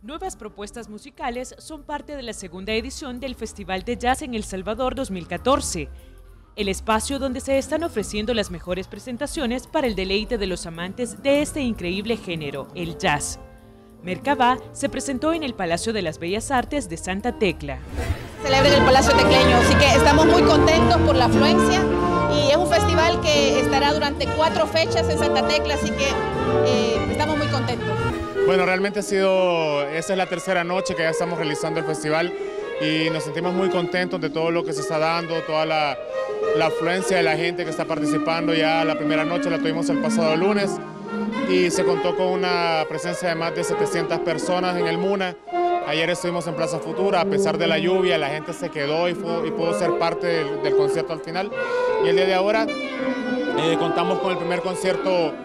Nuevas propuestas musicales son parte de la segunda edición del Festival de Jazz en El Salvador 2014, el espacio donde se están ofreciendo las mejores presentaciones para el deleite de los amantes de este increíble género, el jazz. Merkabah se presentó en el Palacio de las Bellas Artes de Santa Tecla. Celebra en el Palacio Tecleño, así que estamos muy contentos por la afluencia y es un festival que estará durante 4 fechas en Santa Tecla, así que estamos muy contentos. Bueno, realmente esta es la tercera noche que ya estamos realizando el festival y nos sentimos muy contentos de todo lo que se está dando, toda la afluencia de la gente que está participando. Ya la primera noche la tuvimos el pasado lunes y se contó con una presencia de más de 700 personas en el MUNA. Ayer estuvimos en Plaza Futura, a pesar de la lluvia, la gente se quedó y pudo ser parte del concierto al final. Y el día de ahora contamos con el primer concierto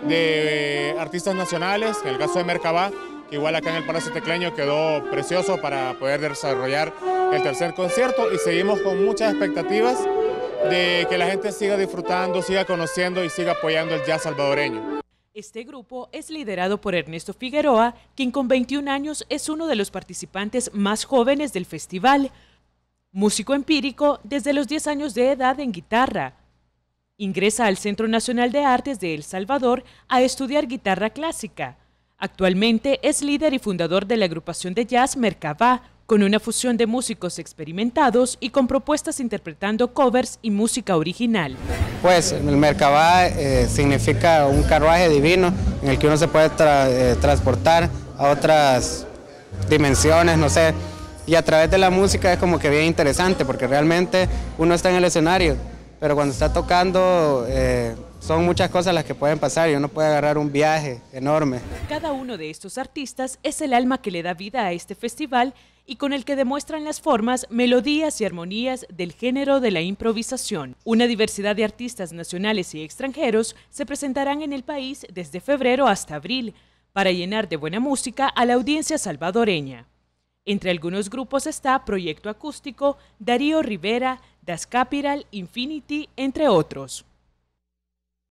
de artistas nacionales, en el caso de Merkabah, que igual acá en el Palacio Tecleño quedó precioso para poder desarrollar el tercer concierto, y seguimos con muchas expectativas de que la gente siga disfrutando, siga conociendo y siga apoyando el jazz salvadoreño. Este grupo es liderado por Ernesto Figueroa, quien con 21 años es uno de los participantes más jóvenes del festival. Músico empírico desde los 10 años de edad en guitarra. Ingresa al Centro Nacional de Artes de El Salvador a estudiar guitarra clásica. Actualmente es líder y fundador de la agrupación de jazz Merkabah, con una fusión de músicos experimentados y con propuestas interpretando covers y música original. Pues el Merkabah significa un carruaje divino en el que uno se puede transportar a otras dimensiones, no sé, y a través de la música es como que bien interesante porque realmente uno está en el escenario, pero cuando está tocando son muchas cosas las que pueden pasar y uno puede agarrar un viaje enorme. Cada uno de estos artistas es el alma que le da vida a este festival y con el que demuestran las formas, melodías y armonías del género de la improvisación. Una diversidad de artistas nacionales y extranjeros se presentarán en el país desde febrero hasta abril para llenar de buena música a la audiencia salvadoreña. Entre algunos grupos está Proyecto Acústico, Darío Rivera, Das Capital, Infinity, entre otros.